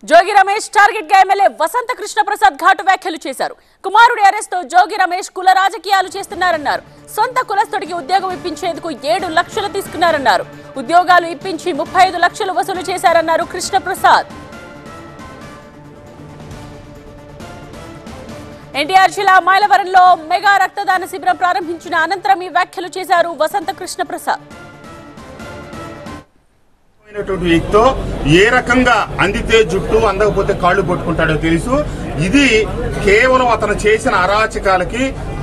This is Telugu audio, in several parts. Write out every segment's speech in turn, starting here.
జోగి రమేష్ టార్గెట్ గా ఎమ్మెల్యే వసంత కృష్ణ ప్రసాద్ ఘాటు వ్యాఖ్యలు చేశారు. కుమారుడి అరెస్ట్ తో జోగి రమేష్ కుల రాజకీయాలు చేస్తున్నారన్నారు. సొంత కులస్తుడికి ఉద్యోగం ఇప్పించేందుకు 7 లక్షలు తీసుకున్నారన్నారు. ఉద్యోగాలు ఇప్పించి 35 లక్షలు వసూలు చేశారన్నారు కృష్ణ ప్రసాద్. ఎన్టీఆర్ జిల్లా మైలవరంలో మెగా రక్తదాన శిబిరం ప్రారంభించిన అనంతరం ఈ వ్యాఖ్యలు చేశారు వసంత కృష్ణ ప్రసాద్. వ్యక్తితో ఏ రకంగా అందితే జుట్టు అందకపోతే కాళ్ళు పట్టుకుంటాడో తెలుసు. ఇది కేవలం అతను చేసిన అరాచకాలకి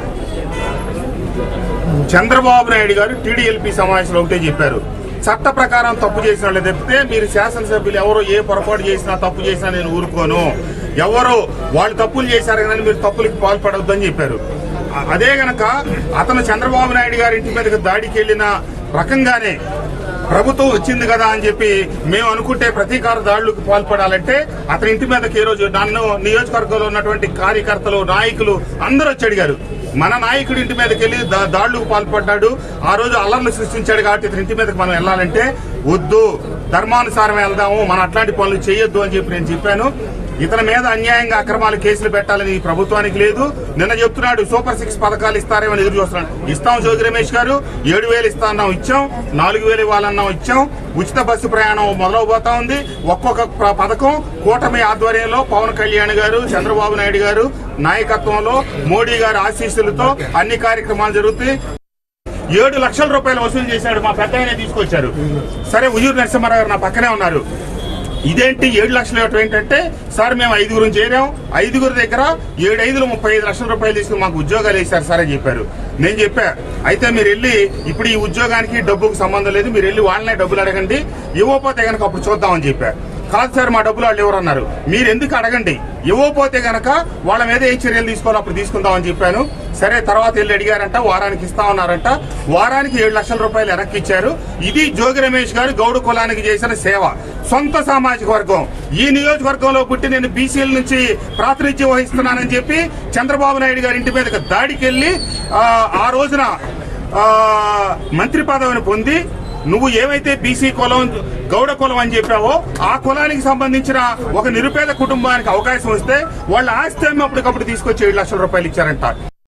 చంద్రబాబు నాయుడు గారు టీడీఎల్పీ సమావేశంలో ఒకటే చెప్పారు, చట్ట ప్రకారం తప్పు చేసిన వాళ్ళు తప్పితే మీరు శాసనసభ్యులు ఎవరో ఏ పొరపాటు చేసినా తప్పు చేసినా నేను ఊరుకోను, ఎవరో వాళ్ళు తప్పులు చేశారు కానీ మీరు తప్పులకి పాల్పడవద్దు అని చెప్పారు. అదే గనక అతను చంద్రబాబు నాయుడు గారి ఇంటి మీదకి దాడికి వెళ్లిన రకంగానే ప్రభుత్వం వచ్చింది కదా అని చెప్పి మేము అనుకుంటే ప్రతీకార దాడులకు పాల్పడాలంటే అతని ఇంటి మీదకి ఈ రోజు నన్ను నియోజకవర్గంలో ఉన్నటువంటి కార్యకర్తలు నాయకులు అందరూ వచ్చి అడిగారు. మన నాయకుడి ఇంటి మీదకి వెళ్లి దాడులకు పాల్పడ్డాడు, ఆ రోజు అల్లర్లు సృష్టించాడు కాబట్టి ఇతని ఇంటి మీదకి మనం వెళ్ళాలంటే వద్దు, ధర్మానుసారం వెళ్దాము, మనం అట్లాంటి పనులు చేయొద్దు అని చెప్పి నేను చెప్పాను. ఇతని మీద అన్యాయంగా అక్రమాలు కేసులు పెట్టాలని ప్రభుత్వానికి లేదు. నిన్న చెప్తున్నాడు సూపర్ 6 పథకాలు ఇస్తారేమని ఎదురు చూస్తున్నాడు. ఇస్తాం జోగి రమేష్ గారు, 7,000 ఇస్తా అన్నాం ఇచ్చాం, 4,000 ఇవ్వాలన్నాం ఇచ్చాం. ఉచిత బస్సు ప్రయాణం మొదలవబోతా ఉంది. ఒక్కొక్క పథకం కూటమి ఆధ్వర్యంలో పవన్ కళ్యాణ్ గారు, చంద్రబాబు నాయుడు గారు నాయకత్వంలో, మోడీ గారి ఆశీస్సులతో అన్ని కార్యక్రమాలు జరుగుతాయి. 7 లక్షల రూపాయలు వసూలు చేశాడు, మా పెద్ద ఆయనే తీసుకొచ్చారు. సరే, ఉయ్యూరు నరసింహారావు గారు నా పక్కనే ఉన్నారు. ఇదేంటి 7 లక్షలు ఇవ్వటం ఏంటంటే, సార్ మేము 5గురు చేరాం, 5గురు దగ్గర 7/5 35 లక్షల రూపాయలు తీసుకుని మాకు ఉద్యోగాలు వేశారు సార్ అని చెప్పారు. నేను చెప్పా, అయితే మీరు వెళ్ళి ఇప్పుడు ఈ ఉద్యోగానికి డబ్బుకు సంబంధం లేదు, మీరు వెళ్ళి వాళ్ళనే డబ్బులు అడగండి, ఇవ్వకపోతే కనుక అప్పుడు చూద్దామని చెప్పా. కాదు సార్ మా డబ్బులు వాళ్ళు ఎవరన్నారు, మీరు ఎందుకు అడగండి, ఇవ్వకపోతే గనక వాళ్ళ మీద ఏ చర్యలు తీసుకోవాలో అప్పుడు తీసుకుందామని చెప్పాను. సరే, తర్వాత వెళ్ళి అడిగారంట, వారానికి ఇస్తామన్నారంట. వారానికి 7 లక్షల రూపాయలు వెనక్కి ఇచ్చారు. ఇది జోగి రమేష్ గారు గౌడ కులానికి చేసిన సేవ. సొంత సామాజిక వర్గం, ఈ నియోజకవర్గంలో పుట్టి నేను బీసీల నుంచి ప్రాతినిధ్యం వహిస్తున్నానని చెప్పి చంద్రబాబు నాయుడు గారి ఇంటి మీదకి దాడికి వెళ్లి ఆ రోజున మంత్రి పదవిని పొంది, నువ్వు ఏమైతే బీసీ కులం గౌడ కులం అని చెప్పావో ఆ కులానికి సంబంధించిన ఒక నిరుపేద కుటుంబానికి అవకాశం వస్తే వాళ్ళ ఆస్తి అప్పటికప్పుడు తీసుకొచ్చి 7 లక్షల రూపాయలు ఇచ్చారంట.